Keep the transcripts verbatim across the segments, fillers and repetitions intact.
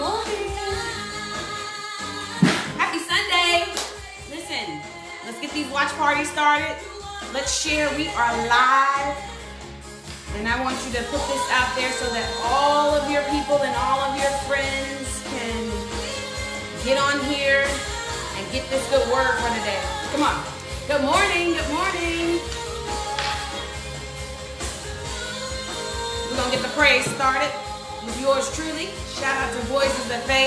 morning. Happy Sunday. Listen, let's get these watch parties started. Let's share. We are live. And I want you to put this out there so that all of your people and all of your friends can get on here and get this good word for today. Come on. Good morning. Good morning. We're going to get the praise started with yours truly. Shout out to Voices of Faith.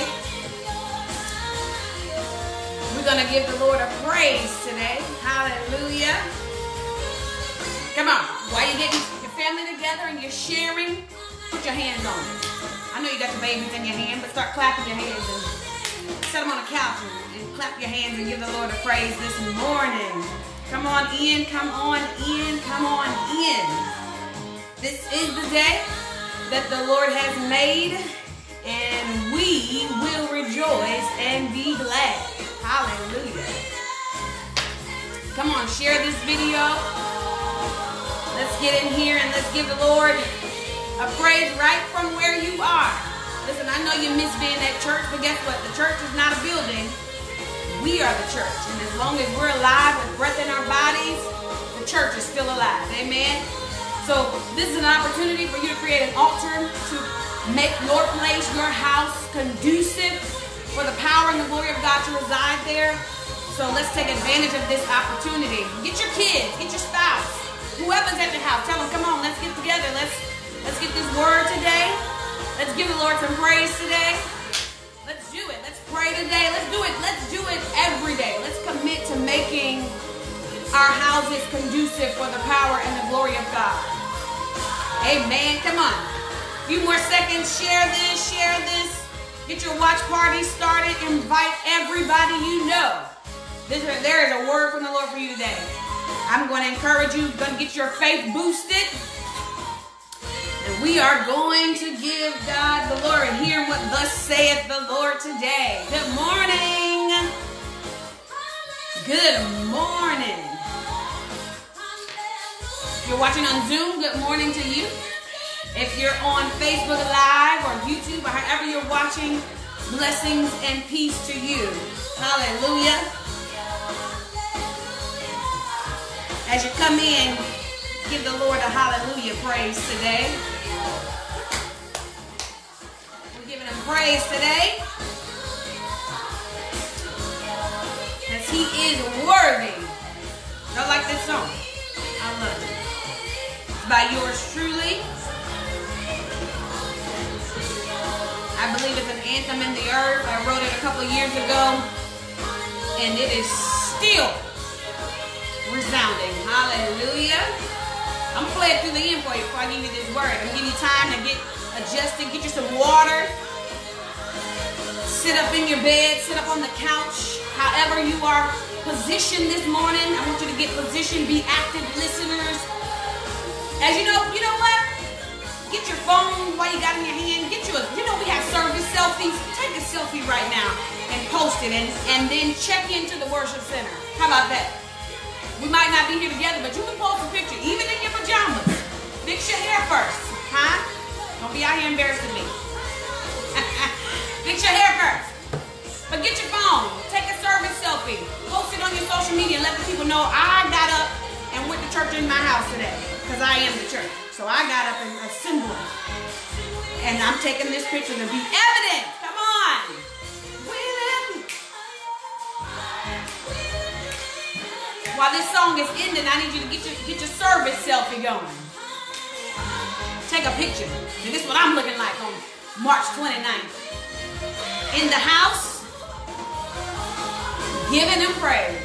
We're going to give the Lord a praise today. Hallelujah. Come on. While you're getting your family together and you're sharing, put your hands on it. I know you got the babies in your hand, but start clapping your hands and set them on the couch and, and clap your hands and give the Lord a praise this morning. Come on in. Come on in. Come on in. This is the day that the Lord has made, and we will rejoice and be glad. Hallelujah. Come on, share this video. Let's get in here and let's give the Lord a praise right from where you are. Listen, I know you miss being at church, but guess what? The church is not a building. We are the church, and as long as we're alive with breath in our bodies, the church is still alive. Amen. So this is an opportunity for you to create an altar to make your place, your house conducive for the power and the glory of God to reside there. So let's take advantage of this opportunity. Get your kids, get your spouse, whoever's at your house. Tell them, come on, let's get together. Let's, let's get this word today. Let's give the Lord some praise today. Let's do it. Let's pray today. Let's do it. Let's do it every day. Let's commit to making our houses conducive for the power and the glory of God. Amen. Come on. A few more seconds. Share this. Share this. Get your watch party started. Invite everybody you know. This, there is a word from the Lord for you today. I'm going to encourage you. You're going to get your faith boosted. And we are going to give God the glory. Hear what thus saith the Lord today. Good morning. Good morning. If you're watching on Zoom, good morning to you. If you're on Facebook Live or YouTube or however you're watching, blessings and peace to you. Hallelujah. As you come in, give the Lord a hallelujah praise today. We're giving him praise today, as he is worthy. I like this song. I love it. By yours truly. I believe it's an anthem in the earth. I wrote it a couple of years ago, and it is still resounding. Hallelujah. I'm going to play it through the end for you before I give you this word. I'm going to give you time to get adjusted, get you some water, sit up in your bed, sit up on the couch, however you are positioned this morning. I want you to get positioned, be active listeners. As you know, you know what? Get your phone while you got it in your hand. Get you a, you know we have service selfies. Take a selfie right now and post it, and, and then check into the worship center. How about that? We might not be here together, but you can post a picture, even in your pajamas. Fix your hair first, huh? Don't be out here embarrassing me. Fix your hair first. But get your phone. Take a service selfie. Post it on your social media and let the people know I got up and went to church in my house today. Because I am the church. So I got up and assembled. And I'm taking this picture to be evident. Come on. While this song is ending, I need you to get your, get your service selfie going. Take a picture. And this is what I'm looking like on March twenty-ninth. In the house, giving him praise.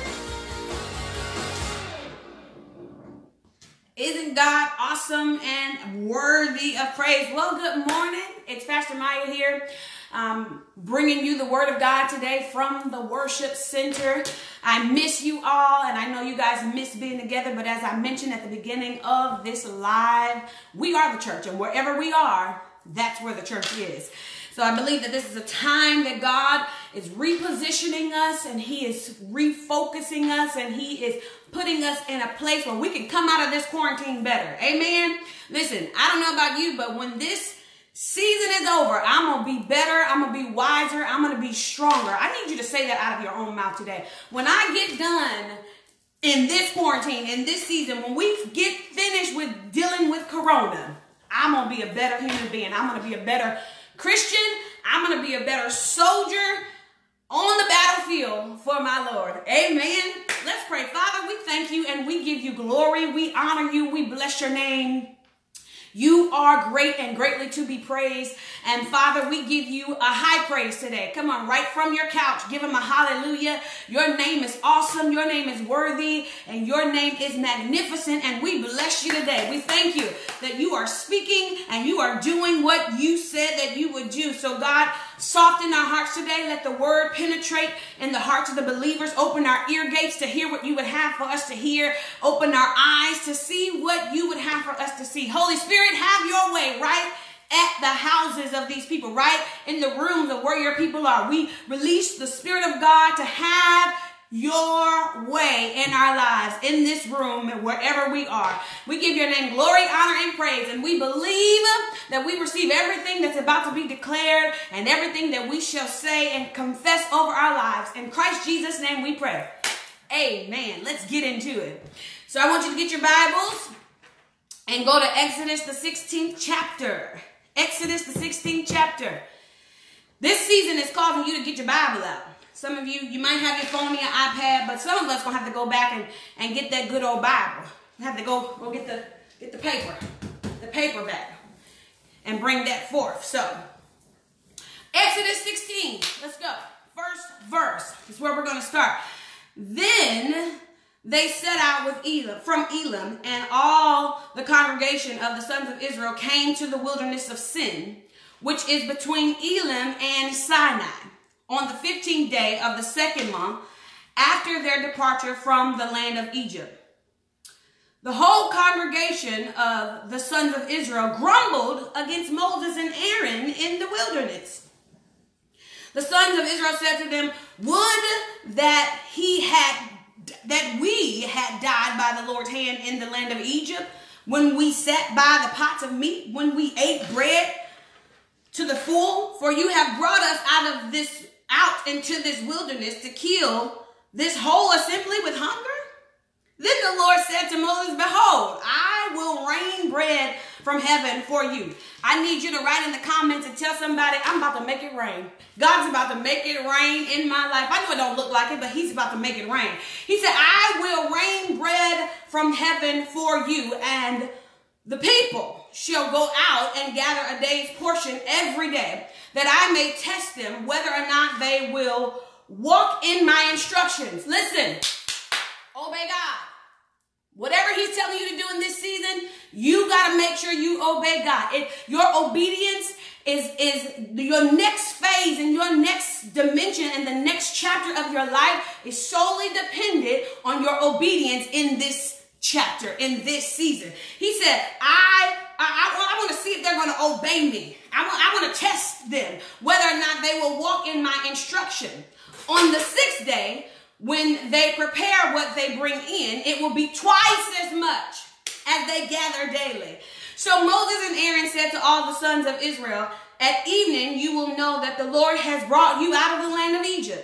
Isn't God awesome and worthy of praise? Well, good morning. It's Pastor Maya here, um, bringing you the word of God today from the worship center. I miss you all, and I know you guys miss being together, but as I mentioned at the beginning of this live, we are the church, and wherever we are, that's where the church is. So I believe that this is a time that God is repositioning us, and he is refocusing us, and he is putting us in a place where we can come out of this quarantine better. Amen. Listen, I don't know about you, but when this Season is over. I'm going to be better. I'm going to be wiser. I'm going to be stronger. I need you to say that out of your own mouth today. When I get done in this quarantine, in this season, when we get finished with dealing with Corona, I'm going to be a better human being. I'm going to be a better Christian. I'm going to be a better soldier on the battlefield for my Lord. Amen. Let's pray. Father, we thank you and we give you glory. We honor you. We bless your name. You are great and greatly to be praised. And Father, we give you a high praise today. Come on, right from your couch, give him a hallelujah. Your name is awesome. Your name is worthy. And your name is magnificent. And we bless you today. We thank you that you are speaking and you are doing what you said that you would do. So God, soften our hearts today. Let the word penetrate in the hearts of the believers. Open our ear gates to hear what you would have for us to hear. Open our eyes to see what you would have for us to see. Holy Spirit, have your way right at the houses of these people, right in the rooms of where your people are. We release the Spirit of God to have your way in our lives, in this room, wherever we are. We give your name glory, honor, and praise. And we believe that we receive everything that's about to be declared and everything that we shall say and confess over our lives. In Christ Jesus' name we pray. Amen. Let's get into it. So I want you to get your Bibles and go to Exodus, the sixteenth chapter. Exodus, the sixteenth chapter. This season is causing you to get your Bible out. Some of you, you might have your phone or your iPad, but some of us going to have to go back and, and get that good old Bible. You have to go, go get the, get the paper, the paperback, and bring that forth. So, Exodus sixteen, let's go. First verse is where we're going to start. Then they set out with Elam, from Elam, and all the congregation of the sons of Israel came to the wilderness of Sin, which is between Elam and Sinai, on the fifteenth day of the second month after their departure from the land of Egypt. The whole congregation of the sons of Israel grumbled against Moses and Aaron in the wilderness. The sons of Israel said to them, would that he had that we had died by the Lord's hand in the land of Egypt, when we sat by the pots of meat, when we ate bread to the full, for you have brought us out of this out into this wilderness to kill this whole assembly with hunger? Then the Lord said to Moses, behold, I will rain bread from heaven for you. I need you to write in the comments and tell somebody, I'm about to make it rain. God's about to make it rain in my life. I know it don't look like it, but he's about to make it rain. He said, I will rain bread from heaven for you, and the people shall go out and gather a day's portion every day, that I may test them whether or not they will walk in my instructions. Listen, obey God. Whatever he's telling you to do in this season, you got to make sure you obey God. It, your obedience is, is your next phase and your next dimension and the next chapter of your life is solely dependent on your obedience in this chapter, in this season. He said, I, I, I, I want to see if they're going to obey me. I want, I want to test them, whether or not they will walk in my instruction. On the sixth day, when they prepare what they bring in, it will be twice as much as they gather daily. So Moses and Aaron said to all the sons of Israel, at evening you will know that the Lord has brought you out of the land of Egypt.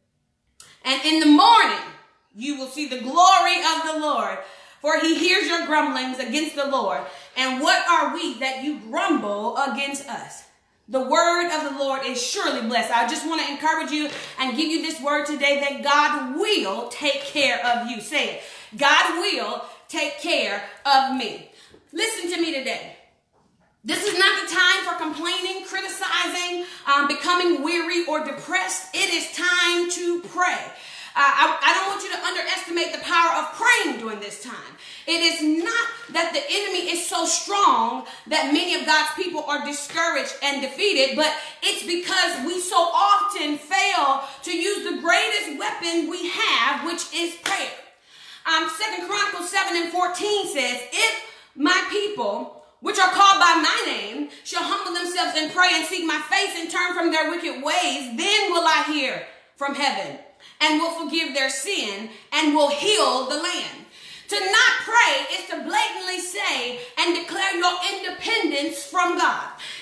And in the morning you will see the glory of the Lord, for he hears your grumblings against the Lord. And what are we that you grumble against us? The word of the Lord is surely blessed. I just want to encourage you and give you this word today that God will take care of you. Say it. God will take care of me. Listen to me today. This is not the time for complaining, criticizing, um, becoming weary or depressed. It is time to pray. Uh, I, I don't want you to underestimate the power of praying during this time. It is not that the enemy is so strong that many of God's people are discouraged and defeated, but it's because we so often fail to use the greatest weapon we have, which is prayer. Um, Second Chronicles seven and fourteen says, if my people, which are called by my name, shall humble themselves and pray and seek my face and turn from their wicked ways, then will I hear from heaven and will forgive their sin and will heal the land. To not pray is to blatantly say and declare your independence from God.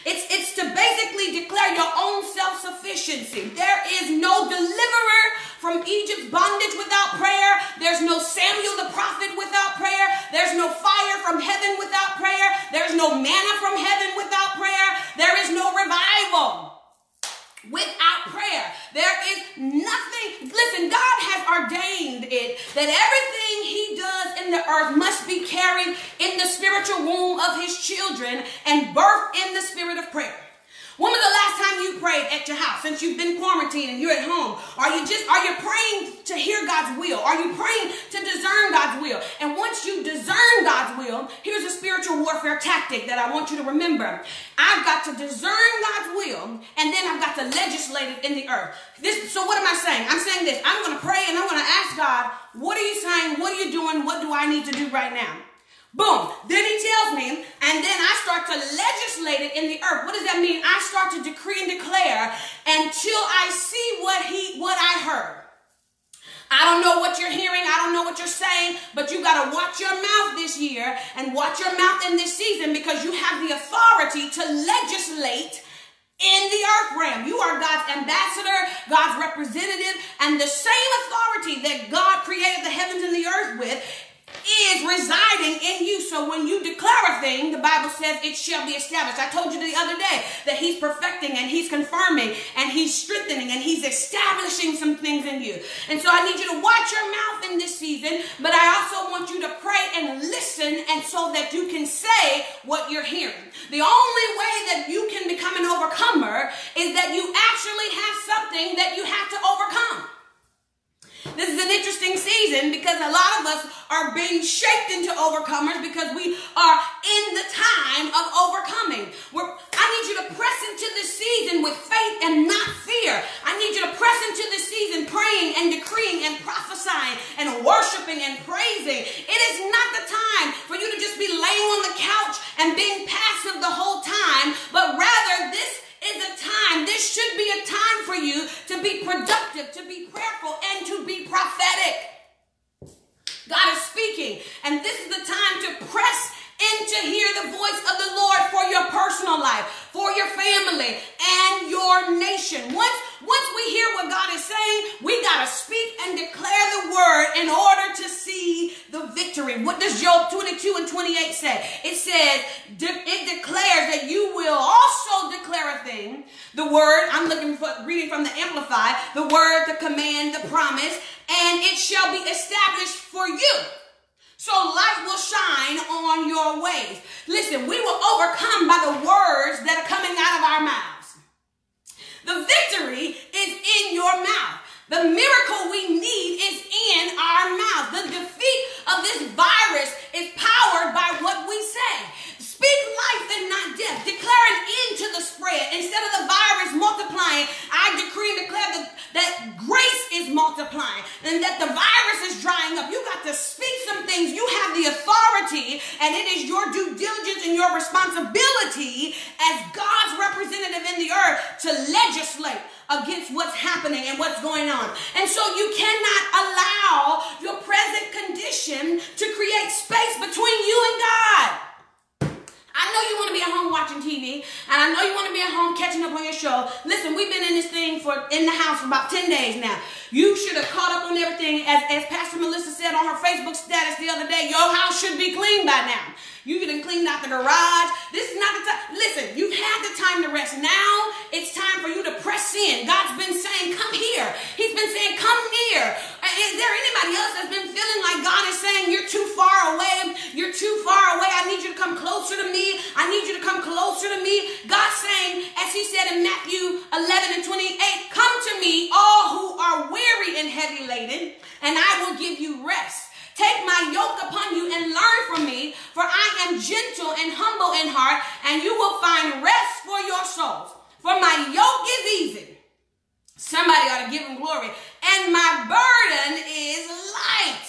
It's, it's to basically declare your own self-sufficiency. There is no deliverer from Egypt's bondage without prayer. There's no Samuel the prophet without prayer. There's no fire from heaven without prayer. There's no manna from heaven without prayer. There is no revival without prayer. There is nothing. Listen, God has ordained it that everything he does in the earth must be carried in the spiritual womb of his children and birthed in the spirit of prayer. When was the last time you prayed at your house since you've been quarantined and you're at home? Are you just, are you praying to hear God's will? Are you praying to discern God's will? And once you discern God's will, here's a spiritual warfare tactic that I want you to remember. I've got to discern God's will, and then I've got to legislate it in the earth. This, so what am I saying? I'm saying this. I'm going to pray and I'm going to ask God, what are you saying? What are you doing? What do I need to do right now? Boom. Then he tells me, and then I start to legislate it in the earth. What does that mean? I start to decree and declare until I see what he, what I heard. I don't know what you're hearing. I don't know what you're saying, but you got to watch your mouth this year and watch your mouth in this season, because you have the authority to legislate in the earth realm. You are God's ambassador, God's representative, and the same authority that God created the heavens and the earth with is residing in you. So when you declare a thing, the Bible says it shall be established. I told you the other day that he's perfecting and he's confirming and he's strengthening and he's establishing some things in you. And so I need you to watch your mouth in this season, but I also want you to pray and listen, and so that you can say what you're hearing. The only way that you can become an overcomer is that you actually have something that you have to overcome. This is an interesting season because a lot of us are being shaped into overcomers because we are in the time of overcoming. We're, I need you to press into this season with faith and not fear. I need you to press into this season praying and decreeing and prophesying and worshiping and praising. It is not the time for you to just be laying on the couch and being passive the whole time, but rather this is a time, this should be a time for you to be productive, to be prayerful, and to be prophetic. God is speaking, and this is the time to press in to hear the voice of the Lord for your personal life, for your family, and your nation. Once, once we hear what God is saying, we got to speak and declare the word in order to see the victory. What does Job twenty-two and twenty-eight say? It says, it declares that you will also declare a thing. The word, I'm looking for, reading from the Amplified, the word, the command, the promise, and it shall be established for you. So light will shine on your ways. Listen, we will overcome by the words that are coming out of our mouths. The victory is in your mouth. The miracle we need is in our mouth. The defeat of this virus is powered by what we say. Speak life and not death. Declare an end to the spread. Instead of the virus multiplying, I decree and declare that, that grace is multiplying and that the virus is drying up. You got to speak some things. You have the authority, and it is your due diligence and your responsibility as God's representative in the earth to legislate against what's happening and what's going on. And so you cannot allow your present condition to create space between you and God. I know you want to be at home watching T V, and I know you want to be at home catching up on your show. Listen, we've been in this thing for in the house for about ten days now. You should have caught up on everything. As, as Pastor Melissa said on her Facebook status the other day, your house should be clean by now. You done cleaned out the garage. This is not the time. Listen, you've had the time to rest. Now it's time for you to press in. God's been saying, come here. He's been saying, come near. Is there anybody else that's been feeling like God is saying, you're too far away. You're too far away. I need you to come closer to me. I need you to come closer to me. God's saying, as he said in Matthew eleven and twenty-eight, come to me, all who are weary and heavy laden, and I will give you rest. Take my yoke upon you and learn from me, for I am gentle and humble in heart, and you will find rest for your souls. For my yoke is easy. Somebody ought to give him glory. And my burden is light.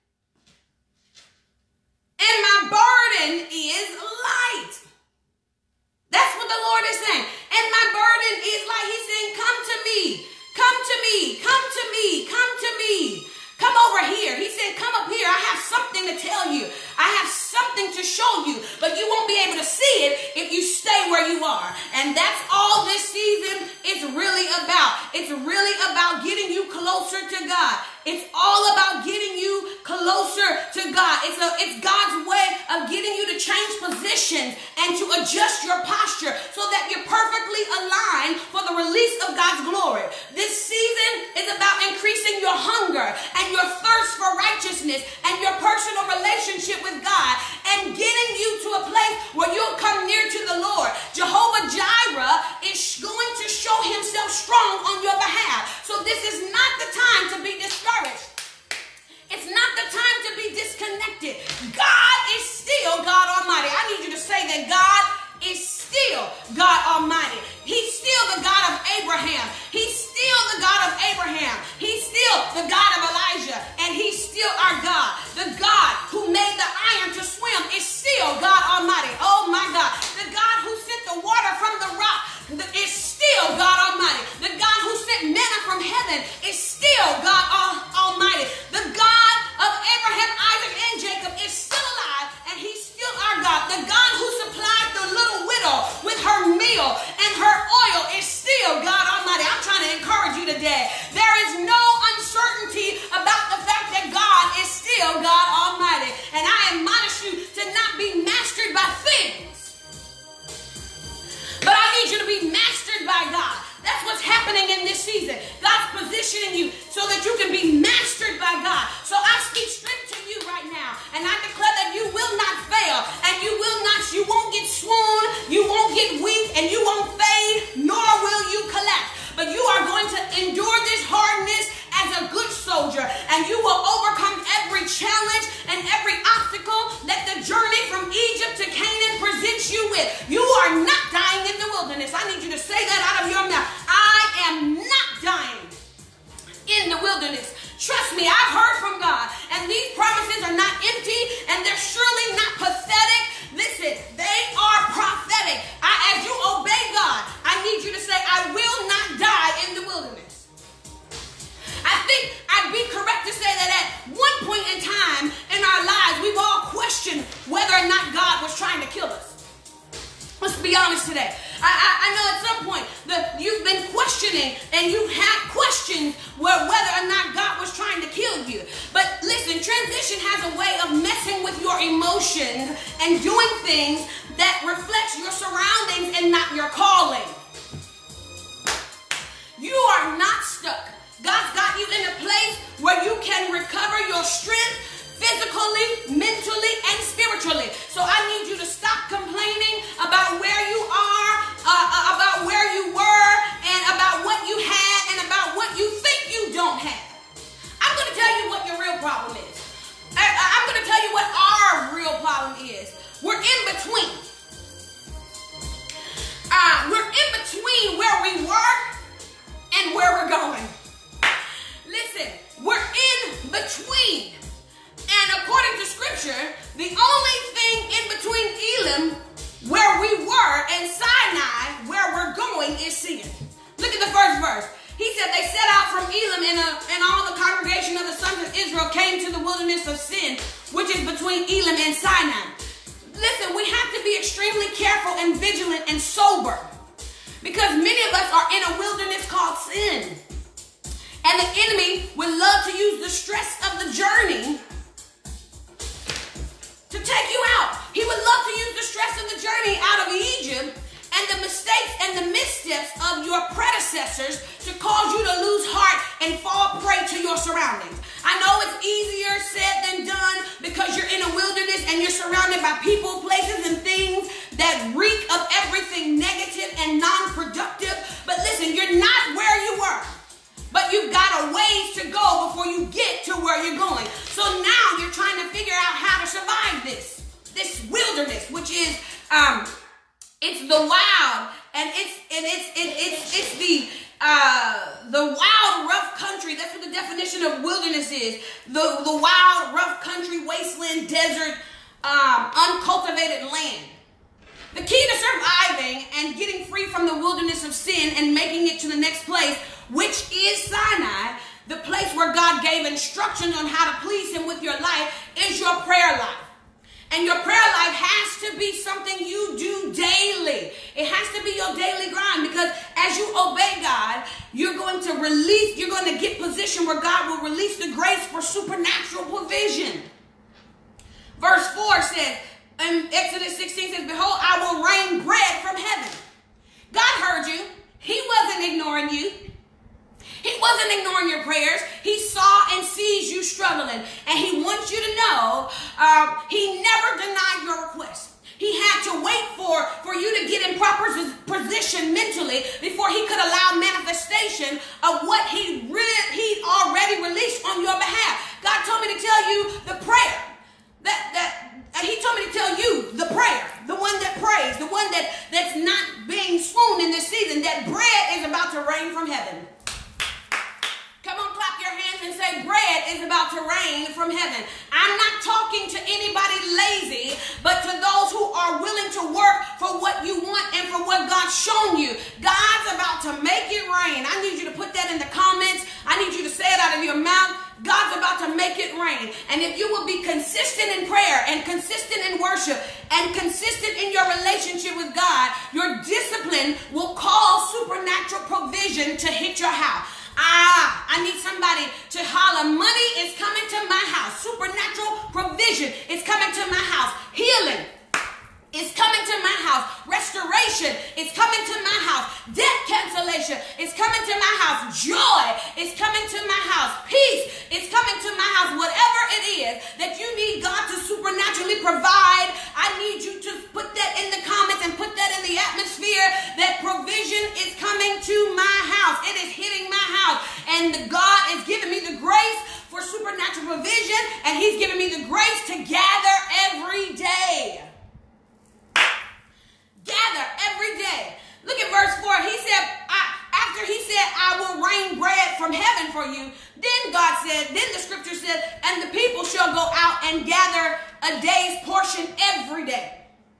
And my burden is light. That's what the Lord is saying. And my burden is light. He's saying, come to me. Come to me. Come to me. Come to me. Come over here. He said, come up here. I have something to tell you. I have something to show you, but you won't be able to see it if you stay where where you are. And that's all this season is really about. It's really about getting you closer to God. It's all about getting you closer to God. It's, a, it's God's way of getting you to change positions and to adjust your posture so that you're perfectly aligned for the release of God's glory. This season is about increasing your hunger and your thirst for righteousness and your personal relationship with God and getting you to a place where you'll come near to the Lord. Jehovah Jireh is going to show himself strong on your behalf. So this is not the time to be discouraged. It's not the time to be disconnected. God is still God Almighty. I need you to say that God is still God Almighty. He's still the God of Abraham. He's still the God of Abraham. He's still the God of Elijah. And he's still our God. The God who made the iron to swim is still God Almighty. Oh my God. The God who sent the water from the rock is still God Almighty. The God who sent manna from heaven is still God Almighty. The God of Abraham, Isaac, and Jacob is still alive, and he's still our God. The God who supplied the little widow with her meal and her oil is still God Almighty. I'm trying to encourage you today. There is no uncertainty about the fact that God is still God Almighty. And I admonish you to not be mastered by things, but I need you to be mastered by God. That's what's happening in this season. God's positioning you so that you can be mastered by God. So I speak strength to you right now, and I declare that you will not fail, and you will not, you won't get swoon, you won't get weak, and you won't fade, nor will you collapse. But you are going to endure this hardness as a good soldier, and you will overcome every challenge and every obstacle that the journey from Egypt to Canaan presents you with. You are not dying in the wilderness. I need you to say that out of your mouth. I am not dying in the wilderness. Trust me, I've heard from God, and these promises are not empty, and they're surely not pathetic. Listen, they are prophetic. I, as you obey God, I need you to say, I will not die in the wilderness. I think I'd be correct to say that at one point in time in our lives, we've all questioned whether or not God was trying to kill us. Let's be honest today. I, I, I know at some point that you've been questioning and you have questioned where, whether or not God was trying to kill you. But listen, transition has a way of messing with your emotions and doing things that reflects your surroundings and not your calling. You are not stuck. God's got you in a place where you can recover your strength physically, mentally, and spiritually. So I need you to stop complaining about where you are, uh, about where you were, and about what you had, and about what you think you don't have. I'm going to tell you what your real problem is. I, I'm going to tell you what our real problem is. We're in between. Uh, we're in between where we were and where we're going. Listen, we're in between. And according to scripture, the only thing in between Elim, where we were, and Sinai, where we're going, is sin. Look at the first verse. He said they set out from Elim, and, uh, and all the congregation of the sons of Israel came to the wilderness of Sin, which is between Elim and Sinai. Listen, we have to be extremely careful and vigilant and sober, because many of us are in a wilderness called sin. And the enemy would love to use the stress of the journey to take you out. He would love to use the stress of the journey out of Egypt and the mistakes and the missteps of your predecessors to cause you to lose heart and fall prey to your surroundings. I know it's easier said than done because you're in a wilderness and you're surrounded by people, places, and things that reek of everything negative and non-productive. But listen, you're not where you were. But you've got a ways to go before you get to where you're going. So now you're trying to figure out how to survive this, this wilderness, which is, um, it's the wild, and it's, and it's, it, it's, it's the, uh, the wild, rough country. That's what the definition of wilderness is. The, the wild, rough country, wasteland, desert, um, uncultivated land. The key to surviving and getting free from the wilderness of sin and making it to the next place, which is Sinai, the place where God gave instructions on how to please him with your life, is your prayer life. And your prayer life has to be something you do daily. It has to be your daily grind, because as you obey God, you're going to release, you're going to get position where God will release the grace for supernatural provision. Verse four says, in Exodus sixteen says, behold, I will rain bread from heaven. God heard you. He wasn't ignoring you. He wasn't ignoring your prayers. He saw and sees you struggling. And he wants you to know uh, he never denied your request. He had to wait for, for you to get in proper position mentally before he could allow manifestation of what he, re- he already released on your behalf. God told me to tell you the prayer. That, that, and he told me to tell you the prayer, the one that prays, the one that, that's not being swooned in this season, that bread is about to rain from heaven. Come on, clap your hands and say, bread is about to rain from heaven. I'm not talking to anybody lazy, but to those who are willing to work for what you want and for what God's shown you. God's about to make it rain. I need you to put that in the comments. I need you to say it out of your mouth. God's about to make it rain. And if you will be consistent in prayer and consistent in worship and consistent in your relationship with God, your discipline will cause supernatural provision to hit your house. Ah, I need somebody to holler, money is coming to my house. Supernatural provision is coming to my house. Healing is coming to my house. Restoration is coming to my house. Debt cancellation is coming to my house. Joy is coming to my house. Peace is coming to my house. Whatever it is that you need God to supernaturally provide, I need you to put that in the comments and put that in the atmosphere, that provision is coming to my house. It is hitting my house. And God is giving me the grace for supernatural provision, and he's giving me the grace to gather every day. Gather every day. Look at verse four. He said, I, after he said, I will rain bread from heaven for you. Then God said, then the scripture said, and the people shall go out and gather a day's portion every day.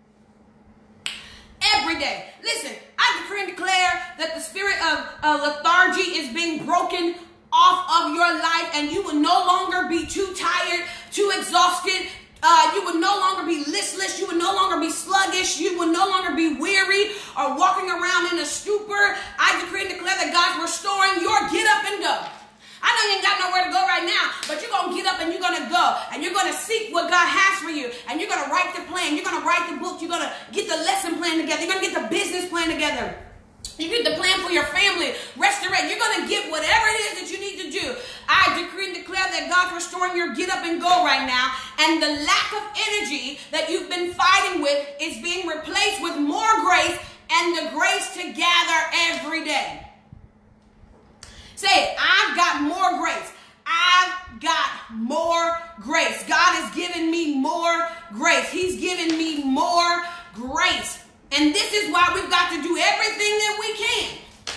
Every day. Listen, I decree and declare that the spirit of uh, lethargy is being broken off of your life, and you will no longer be too tired, too exhausted. Uh, you would no longer be listless. You would no longer be sluggish. You would no longer be weary or walking around in a stupor. I decree and declare that God's restoring your get up and go. I know you ain't got nowhere to go right now, but you're going to get up and you're going to go. And you're going to seek what God has for you. And you're going to write the plan. You're going to write the book. You're going to get the lesson plan together. You're going to get the business plan together. You get the plan for your family, restaurant. You're going to get whatever it is that you need to do. I decree and declare that God's restoring your get up and go right now. And the lack of energy that you've been fighting with is being replaced with more grace and the grace to gather every day. Say it. I've got more grace. I've got more grace. God is giving me more grace. He's giving me more grace. And this is why we've got to do everything that we can.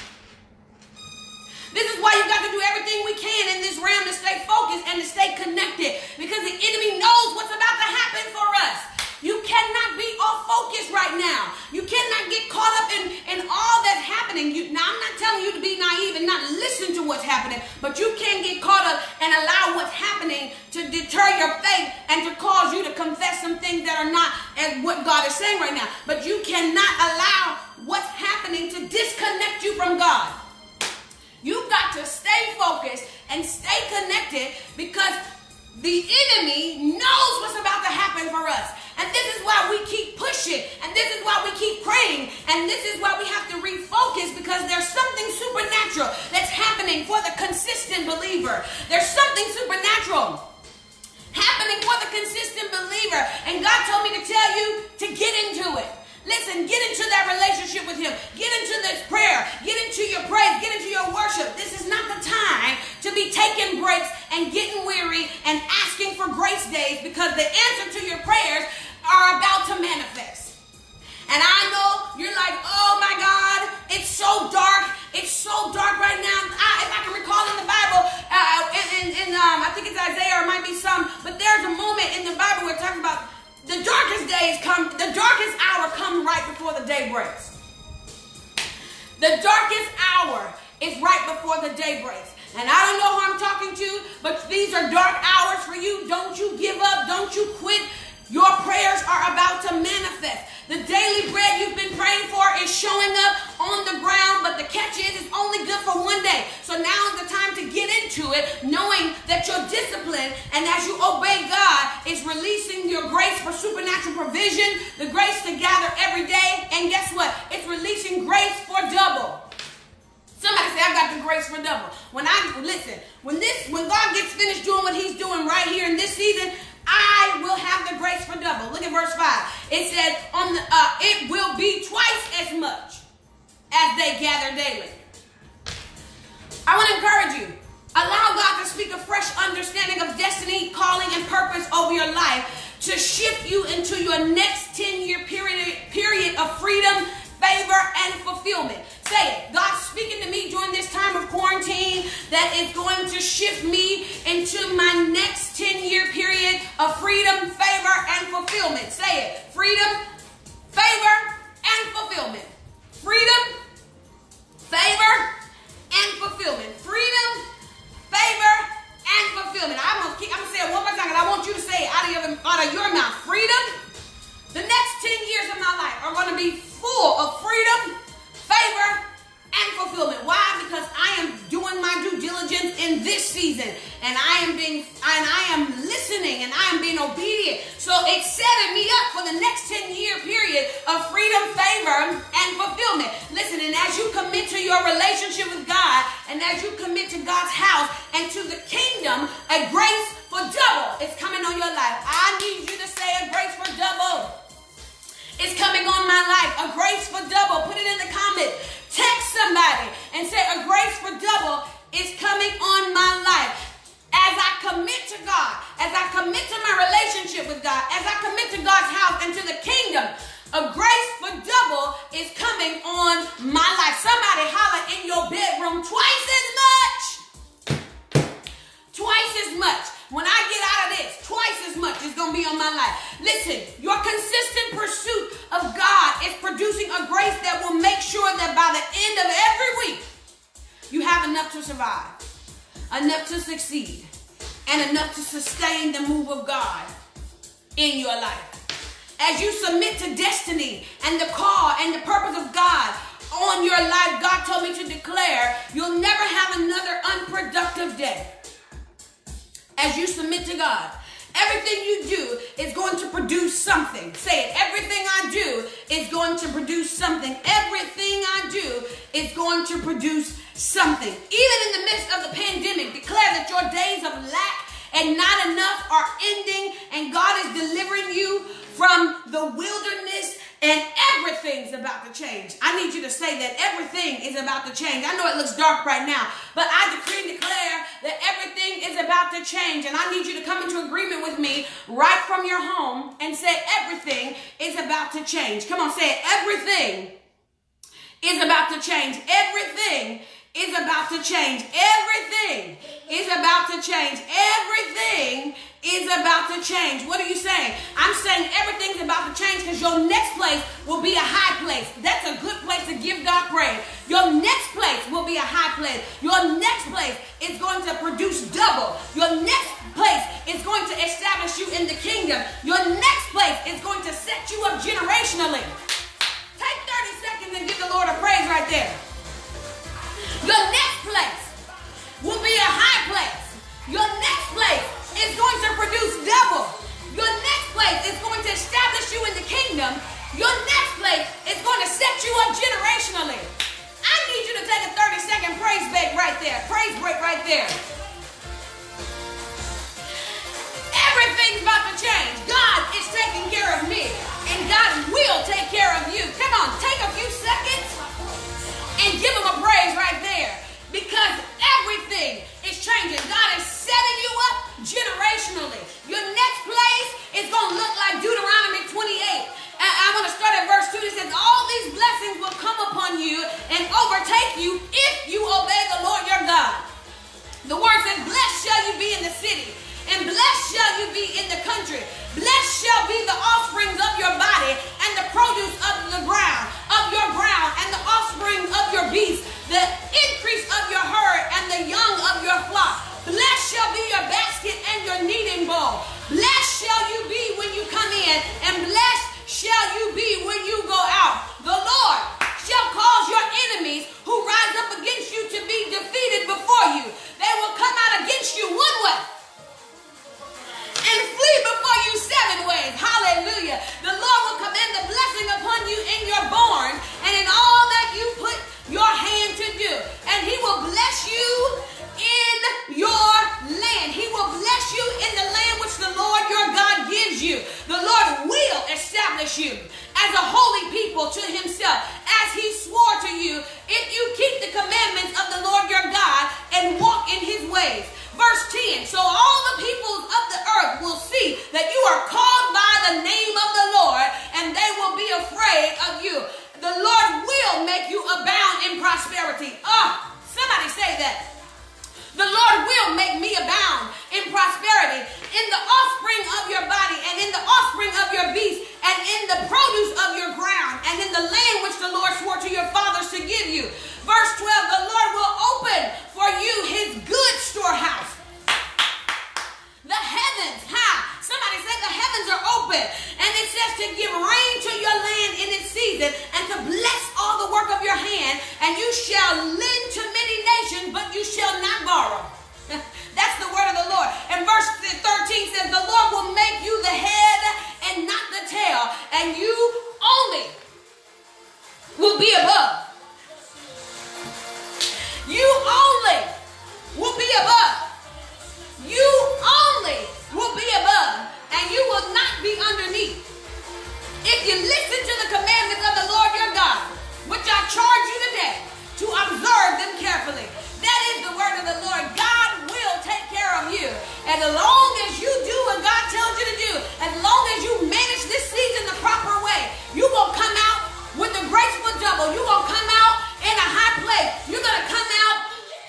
This is why you've got to do everything we can in this realm to stay focused and to stay connected. Because the enemy knows what's about to happen for us. You cannot be off focus right now. You cannot get caught up in, in all that's happening. You, now, I'm not telling you to be naive and not listen to what's happening, but you can't get caught up and allow what's happening to deter your faith and to cause you to confess some things that are not as what God is saying right now. But you cannot allow what's happening to disconnect you from God. You've got to stay focused and stay connected, because the enemy knows what's about to happen for us. And this is why we keep pushing. And this is why we keep praying. And this is why we have to refocus, because there's something supernatural that's happening for the consistent believer. There's something supernatural happening for the consistent believer. And God told me to tell you to get into it. Listen, get into that relationship with him. Get into this prayer. Get into your praise. Get into your worship. This is not the time to be taking breaks and getting weary and asking for grace days, because the answer to your prayers are about to manifest. And I know you're like, oh my God, it's so dark. It's so dark right now. I, if I can recall in the Bible, uh, in, in, in um, I think it's Isaiah, or it might be some, but there's a moment in the Bible where it talks about the darkest days come, the darkest hour comes right before the day breaks. The darkest hour is right before the day breaks. And I don't know who I'm talking to, but these are dark hours for you. Don't you give up. Don't you quit. Your prayers are about to provision, the grace to gather every day, and guess what? It's releasing grace for double. Somebody say, I got the grace for double. When I, listen, when this, when God gets finished doing what he's doing right here in this season, I will have the grace for double. Look at verse five. It says, on the, uh, it will be twice as much as they gather daily. I want to encourage you. Allow God to speak a fresh understanding of destiny, calling, and purpose over your life to shift you into your next ten-year period, period of freedom, favor, and fulfillment. Say it. God's speaking to me during this time of quarantine that is going to shift me into my next ten-year period of freedom, favor, and fulfillment. Say it. Freedom, favor, and fulfillment. Freedom, favor, and fulfillment. Freedom, favor, and fulfillment. I'm going to I'm gonna say it one more time, and I want you to say it out of your, out of your mouth. Freedom. The next ten years of my life are going to be full of freedom, favor, and fulfillment. Why? Because I am doing my due diligence in this season, and I am being, and I am listening, and I am being obedient. So it's setting me up for the next ten-year period of freedom, favor, and fulfillment. Listen, and as you commit to your relationship with God, and as you commit to God's house and to the kingdom, a grace for double is coming on your life. I need you to say a grace for double. It's coming on my life. A grace for double. Put it in the comments. Text somebody and say a grace for double is coming on my life. As I commit to God, as I commit to my relationship with God, as I commit to God's house and to the kingdom, a grace for double is coming on my life. Somebody holler in your bedroom, twice as much. Twice as much. When I get out of this, twice as much is going to be on my life. Listen, your consistent pursuit of God is producing a grace that will make sure that by the end of every week, you have enough to survive, enough to succeed, and enough to sustain the move of God in your life. As you submit to destiny and the call and the purpose of God on your life, God told me to declare, you'll never have another unproductive day. As you submit to God, everything you do is going to produce something. Say it. Everything I do is going to produce something. Everything I do is going to produce something. Even in the midst of the pandemic, declare that your days of lack and not enough are ending, and God is delivering you from the wilderness, and everything's about to change. I need you to say that everything is about to change. I know it looks dark right now, but I decree and declare that everything is about to change. And I need you to come into agreement with me right from your home and say everything is about to change. Come on, say it. Everything is about to change. Everything is about to change. Everything is about to change. Everything is about to change. What are you saying? I'm saying everything's about to change because your next place will be a high place. That's a good place to give God praise. Your next place will be a high place. Your next place is going to produce double. Your next place is going to establish you in the kingdom. Your next place is going to set you up generationally. Take thirty seconds and give the Lord a praise right there. Your next place will be a high place. Your next place is going to produce double. Your next place is going to establish you in the kingdom. Your next place is going to set you up generationally. I need you to take a thirty second praise break right there. Praise break right there. Everything's about to change. God is taking care of me, and God will take care of you. Come on, take a few seconds and give him a praise right there, because everything is changing. God is setting you up generationally. Your next place is going to look like Deuteronomy twenty-eight. I, I want to start at verse two. It says, all these blessings will come upon you and overtake you if you obey the Lord your God. The word says, blessed shall you be in the city, and blessed shall you be in the country. Blessed shall be the offsprings of your body, and the produce you as a holy people to himself, as he swore to you, if you keep the commandments of the Lord your God and walk in his ways. Verse ten, so all the peoples of the earth will see that you are called by the name of the Lord, and they will be afraid of you. The Lord will make you abound in prosperity. Oh, somebody say that. The Lord will make me abound in prosperity, in the offspring of your body, and in the offspring of your beasts, and in the produce of your ground, and in the land which the Lord swore to your fathers to give you. Verse twelve, the Lord will open for you his good storehouse. The heavens, ha! Somebody said the heavens are open, and it says to give rain to your land in its season, and to bless all the work of your hand, and you shall lend to many nations, but you shall not borrow. That's the word of the Lord. And verse thirteen says, the Lord will make you the head and not the tail, and you only will be above. You only will be above. You only will be above, and you will not be underneath. If you listen to the commandments of the Lord your God, which I charge you today, to observe them carefully. That is the word of the Lord. God will take care of you. As long as you do what God tells you to do, as long as you manage this season the proper way, you're going to come out with the graceful double. You're going to come out in a high place. You're going to come out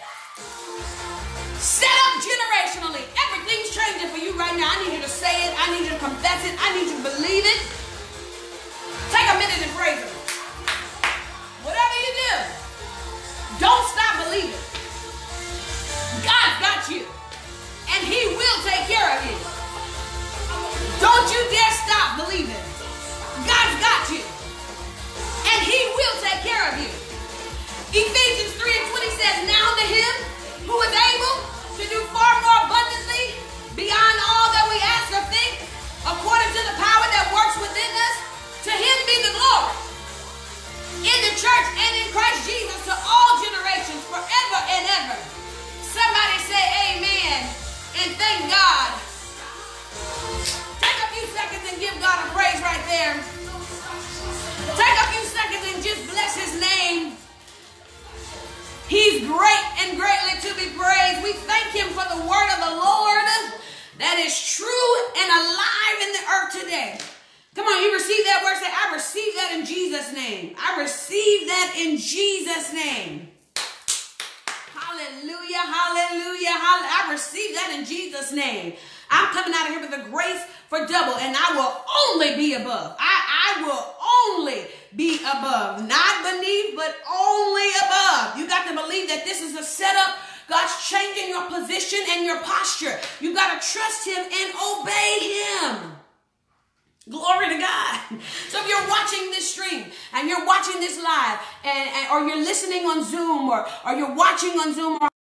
set up generationally. Everything's changing for you right now. I need you to say it. I need you to confess it. I need you to believe it. Take a minute and praise him. Whatever you do, don't stop believing. God's got you, and he will take care of you. Don't you dare stop believing. God's got you, and he will take care of you. Ephesians three and twenty says, now to him who is able to do far more abundantly beyond all that we ask or think, according to the power that works within us, to him be the glory in the church and in Christ Jesus to all generations, forever and ever. Somebody say amen and thank God. Take a few seconds and give God a praise right there. Take a few seconds and just bless his name. He's great and greatly to be praised. We thank him for the word of the Lord that is true and alive in the earth today. Come on, you receive that word? Say, I receive that in Jesus' name. I receive that in Jesus' name. Hallelujah, hallelujah, hallelujah. I receive that in Jesus' name. I'm coming out of here with the grace for double, and I will only be above. I, I will only be above. Not beneath, but only above. You got to believe that this is a setup. God's changing your position and your posture. You got to trust him and obey him. Glory to God. So if you're watching this stream and you're watching this live, and, and or you're listening on Zoom, or, or you're watching on Zoom, or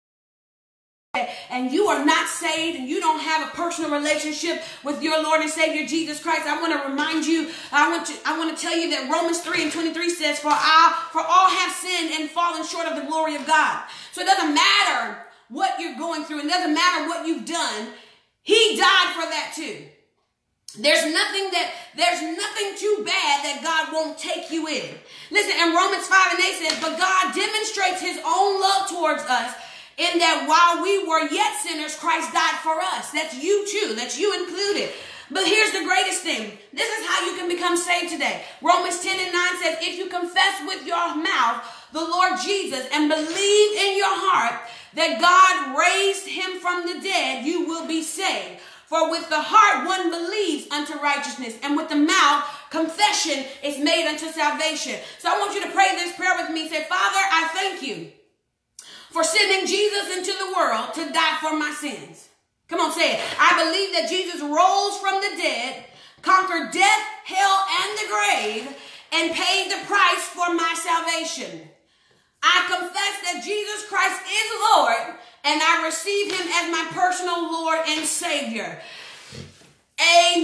and you are not saved and you don't have a personal relationship with your Lord and Savior Jesus Christ, I want to remind you, I want to I want to tell you that Romans three and twenty-three says, for all, for all have sinned and fallen short of the glory of God. So it doesn't matter what you're going through. It doesn't matter what you've done. He died for that too. There's nothing that, there's nothing too bad that God won't take you in. Listen, and Romans five and eight says, but God demonstrates his own love towards us in that while we were yet sinners, Christ died for us. That's you too. That's you included. But here's the greatest thing. This is how you can become saved today. Romans ten and nine says, if you confess with your mouth the Lord Jesus and believe in your heart that God raised him from the dead, you will be saved. For with the heart one believes unto righteousness, and with the mouth confession is made unto salvation. So I want you to pray this prayer with me. Say, Father, I thank you for sending Jesus into the world to die for my sins. Come on, say it. I believe that Jesus rose from the dead, conquered death, hell, and the grave, and paid the price for my salvation. I confess that Jesus Christ is Lord, and I receive him as my personal Lord and Savior.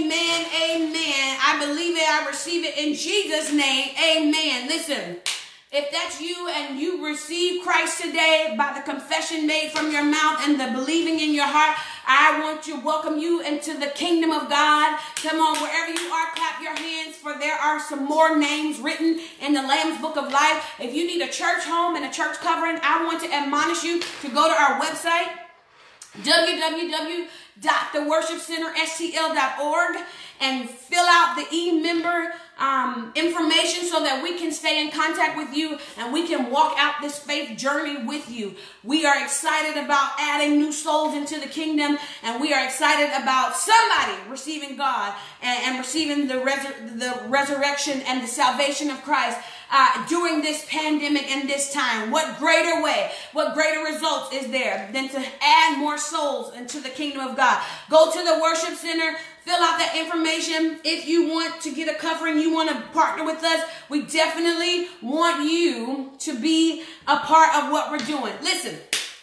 Amen, amen. I believe it, I receive it in Jesus' name. Amen. Listen, If that's you and you receive Christ today by the confession made from your mouth and the believing in your heart, I want to welcome you into the kingdom of God. Come on, wherever you are, clap your hands, for there are some more names written in the Lamb's Book of Life. If you need a church home and a church covering, I want to admonish you to go to our website, w w w dot the worship center s t l dot org, and fill out the e-member um, information so that we can stay in contact with you and we can walk out this faith journey with you. We are excited about adding new souls into the kingdom, and we are excited about somebody receiving God and, and receiving the, resur the resurrection and the salvation of Christ uh, during this pandemic and this time. What greater way, what greater results is there than to add more souls into the kingdom of God? Go to the worship center. Fill out that information. If you want to get a covering, you want to partner with us, we definitely want you to be a part of what we're doing. Listen,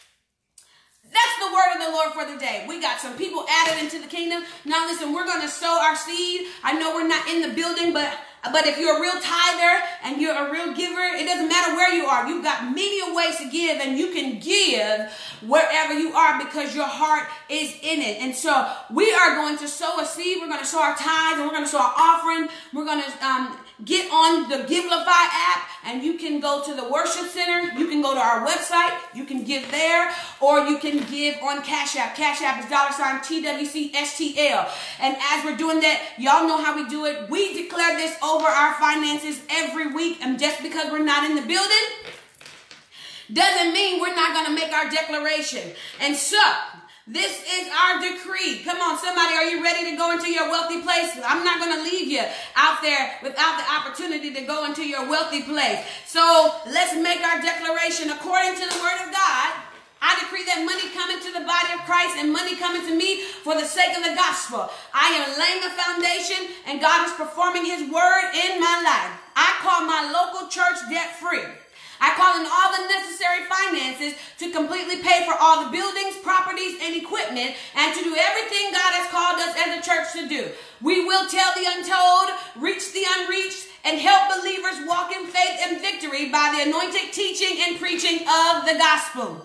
that's the word of the Lord for the day. We got some people added into the kingdom. Now listen, we're going to sow our seed. I know we're not in the building, but But if you're a real tither and you're a real giver, it doesn't matter where you are. You've got many ways to give, and you can give wherever you are because your heart is in it. And so we are going to sow a seed. We're going to sow our tithes, and we're going to sow our offering. We're going to um, get on the Givelify app, and you can go to the worship center. You can go to our website. You can give there, or you can give on Cash App. Cash App is dollar sign T W C S T L. And as we're doing that, y'all know how we do it. We declare this over our finances every week, and just because we're not in the building doesn't mean we're not going to make our declaration. And so this is our decree. Come on, somebody, are you ready to go into your wealthy place? I'm not going to leave you out there without the opportunity to go into your wealthy place. So let's make our declaration according to the word of God. I decree that money coming to the body of Christ and money coming to me for the sake of the gospel. I am laying a foundation, and God is performing his word in my life. I call my local church debt free. I call in all the necessary finances to completely pay for all the buildings, properties, and equipment, and to do everything God has called us as a church to do. We will tell the untold, reach the unreached, and help believers walk in faith and victory by the anointed teaching and preaching of the gospel.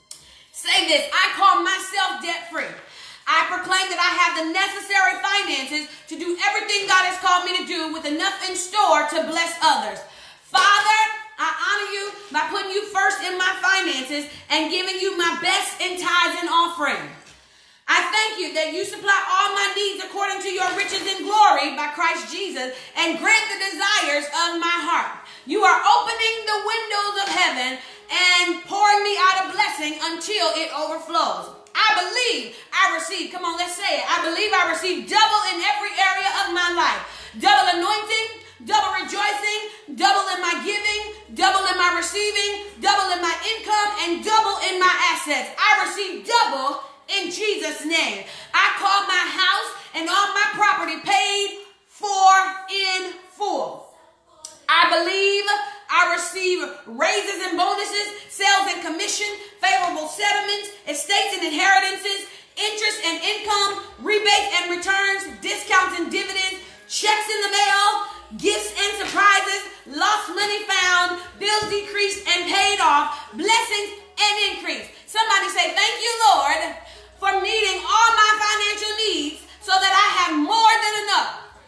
Say this: I call myself debt-free. I proclaim that I have the necessary finances to do everything God has called me to do, with enough in store to bless others. Father, I honor you by putting you first in my finances and giving you my best in tithes and offering. I thank you that you supply all my needs according to your riches and glory by Christ Jesus, and grant the desires of my heart. You are opening the windows of heaven and pouring me out a blessing until it overflows. I believe I receive, come on, let's say it. I believe I receive double in every area of my life. Double anointing, double rejoicing, double in my giving, double in my receiving, double in my income, and double in my assets. I receive double in Jesus' name. I call my house and all my property paid for in full. I believe I receive raises and bonuses, sales and commission, favorable settlements, estates and inheritances, interest and income, rebates and returns, discounts and dividends, checks in the mail, gifts and surprises, lost money found, bills decreased and paid off, blessings and increase. Somebody say, thank you, Lord, for meeting all my financial needs so that I have more than enough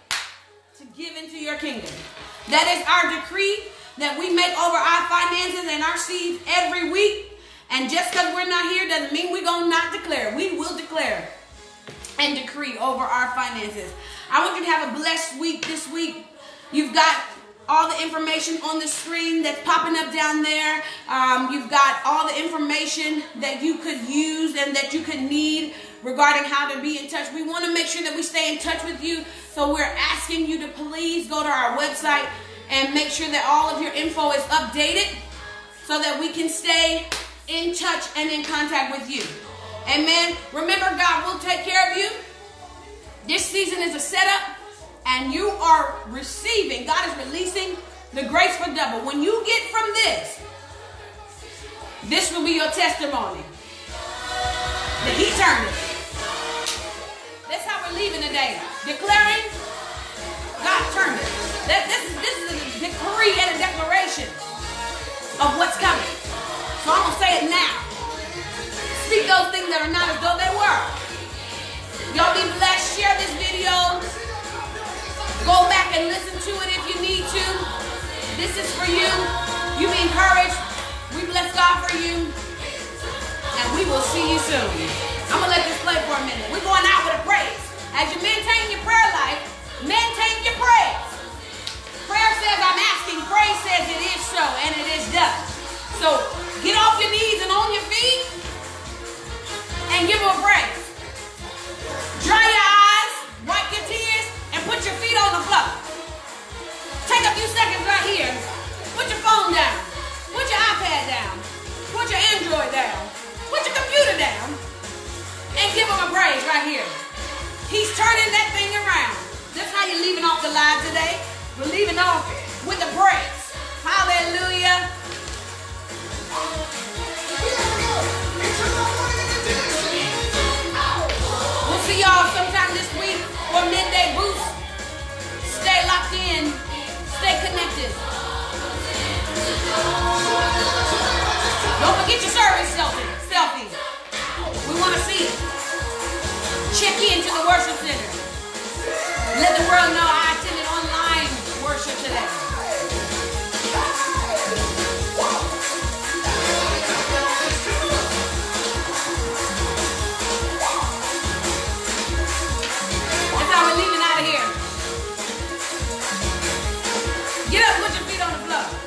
to give into your kingdom. That is our decree that we make over our finances and our seeds every week. And just because we're not here doesn't mean we're going to not declare. We will declare and decree over our finances. I want you to have a blessed week this week. You've got all the information on the screen that's popping up down there. Um, you've got all the information that you could use and that you could need regarding how to be in touch. We want to make sure that we stay in touch with you. So we're asking you to please go to our website and make sure that all of your info is updated so that we can stay in touch and in contact with you. Amen. Remember, God will take care of you. This season is a setup, and you are receiving, God is releasing the grace for double. When you get from this, this will be your testimony that he turned it. That's how we're leaving today. Declaring, God turned it. That, this, is, this is a decree and a declaration of what's coming. So I'm going to say it now. Speak those things that are not as though they were. Y'all be blessed. Share this video. Go back and listen to it if you need to. This is for you. You be encouraged. We bless God for you. And we will see you soon. I'm going to let this play for a minute. We're going out with a praise. As you maintain your prayer life, maintain your praise. Prayer says I'm asking. Praise says it is so, and it is done. So get off your knees and on your feet and give him a praise. Dry your eyes, wipe your tears, and put your feet on the floor. Take a few seconds right here. Put your phone down. Put your iPad down. Put your Android down. Put your computer down. And give him a praise right here. He's turning that thing around. That's how you're leaving off the live today. We're leaving off with a praise. Hallelujah. We'll see y'all sometime this week for Midday Boost. Stay locked in. Stay connected. Don't forget your service selfie. selfie. We want to see it. Check into the worship center. Let the world know I attended online worship today. That's how we're leaving out of here. Get up, put your feet on the floor.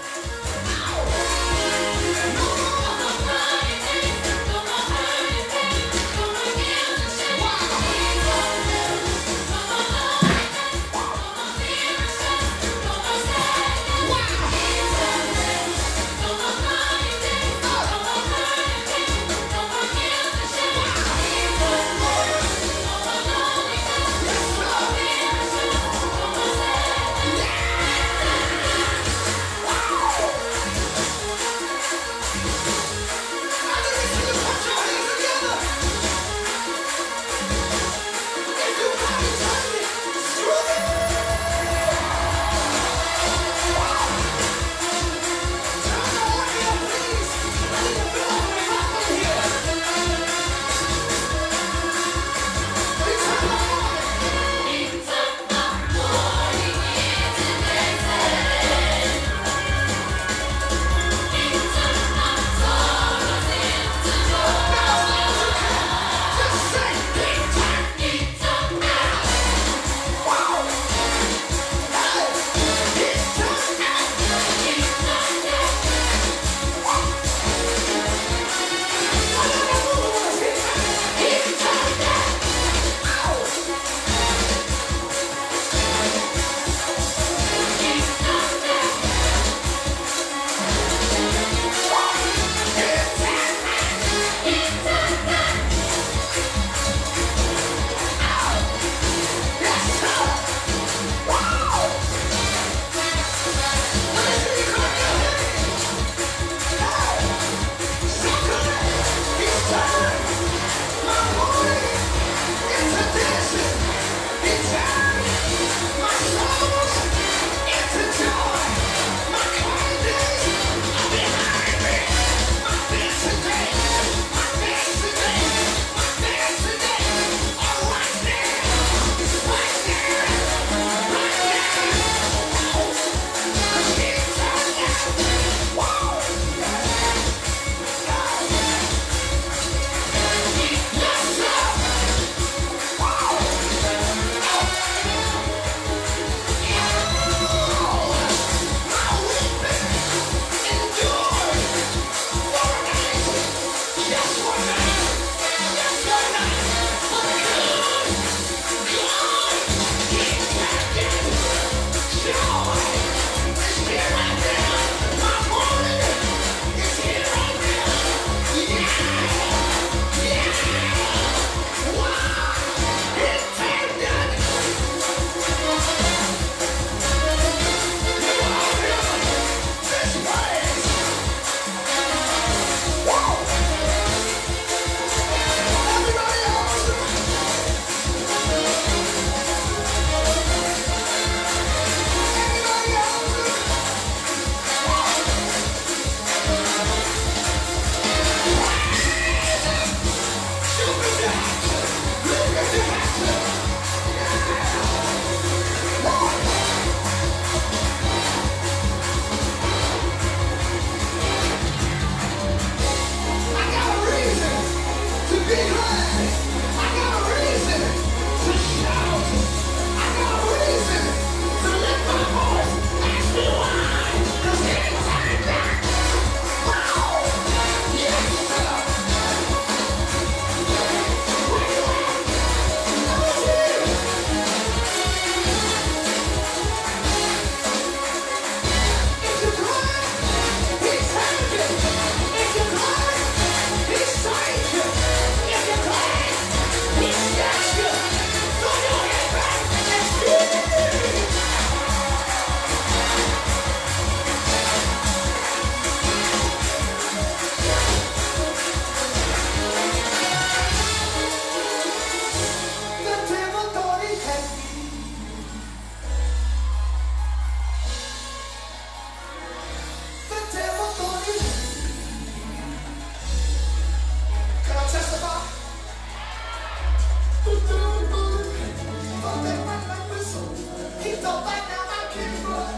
don't like how I give up.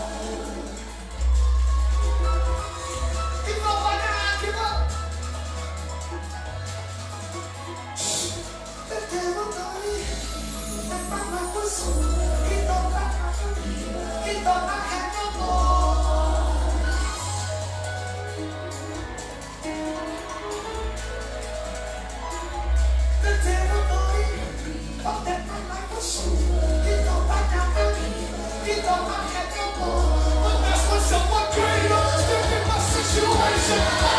He don't like how I give up. The devil thought he that my life was over. He thought I he thought I had no more. The devil thought he thought that my life was over. He thought I he thought I had no more. But that's when someone greater stepped in my situation.